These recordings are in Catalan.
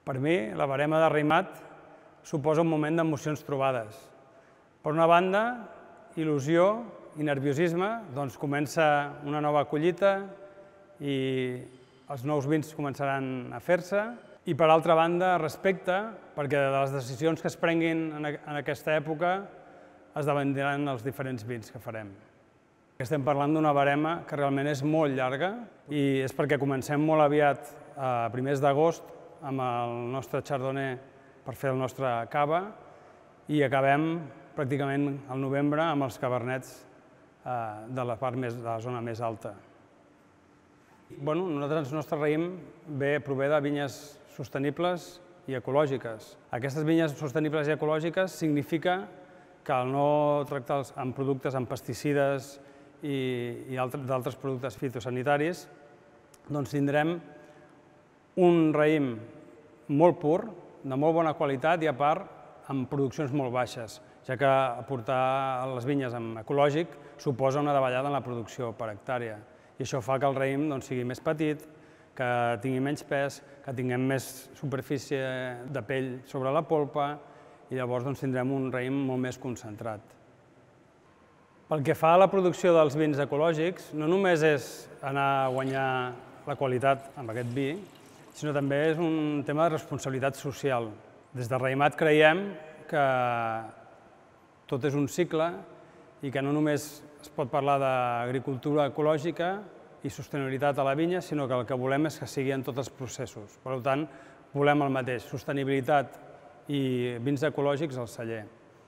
Per mi, la barema de raïmat suposa un moment d'emocions trobades. Per una banda, il·lusió i nerviosisme, doncs comença una nova collita i els nous vins començaran a fer-se. I per altra banda, respecte, perquè de les decisions que es prenguin en aquesta època esdevindran els diferents vins que farem. Estem parlant d'una barema que realment és molt llarga i és perquè comencem molt aviat, a primers d'agost, amb el nostre chardonnay per fer el nostre cava i acabem pràcticament al novembre amb els cabernets de la zona més alta. El nostre raïm prové de vinyes sostenibles i ecològiques. Aquestes vinyes sostenibles i ecològiques significa que al no tractar amb productes amb pesticides i d'altres productes fitosanitaris, doncs tindrem un raïm molt pur, de molt bona qualitat i a part amb produccions molt baixes, ja que aportar les vinyes amb ecològic suposa una davallada en la producció per hectàrea. I això fa que el raïm sigui més petit, que tingui menys pes, que tinguem més superfície de pell sobre la polpa i llavors tindrem un raïm molt més concentrat. Pel que fa a la producció dels vins ecològics, no només és anar a guanyar la qualitat amb aquest vi, sinó també és un tema de responsabilitat social. Des de Raïmat creiem que tot és un cicle i que no només es pot parlar d'agricultura ecològica i sostenibilitat a la vinya, sinó que el que volem és que sigui en tots els processos. Per tant, volem el mateix, sostenibilitat i vins ecològics al celler.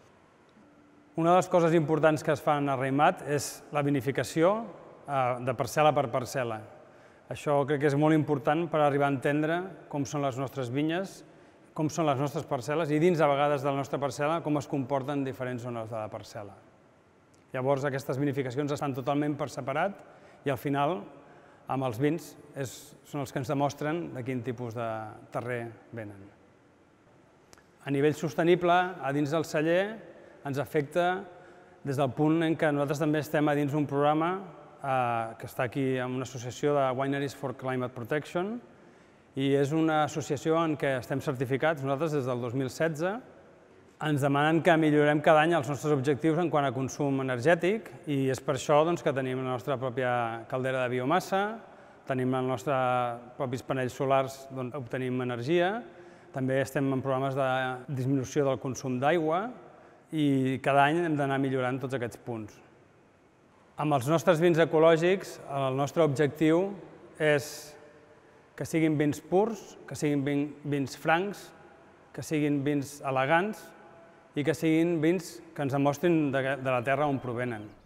Una de les coses importants que es fan a Raïmat és la vinificació de parcel·la per parcel·la. Això crec que és molt important per arribar a entendre com són les nostres vinyes, com són les nostres parcel·les i dins, a vegades, de la nostra parcel·la, com es comporten diferents zones de la parcel·la. Llavors, aquestes vinificacions estan totalment per separat i, al final, amb els vins, són els que ens demostren de quin tipus de terrer venen. A nivell sostenible, a dins del celler, ens afecta des del punt en què nosaltres també estem a dins d'un programa que està aquí amb una associació de Wineries for Climate Protection i és una associació en què estem certificats. Nosaltres, des del 2016, ens demanen que millorem cada any els nostres objectius en quant a consum energètic i és per això que tenim la nostra pròpia caldera de biomassa, tenim els nostres propis panells solars d'on obtenim energia, també estem en programes de disminució del consum d'aigua i cada any hem d'anar millorant tots aquests punts. Amb els nostres vins ecològics, el nostre objectiu és que siguin vins purs, que siguin vins francs, que siguin vins elegants i que siguin vins que ens demostrin de la terra on provenen.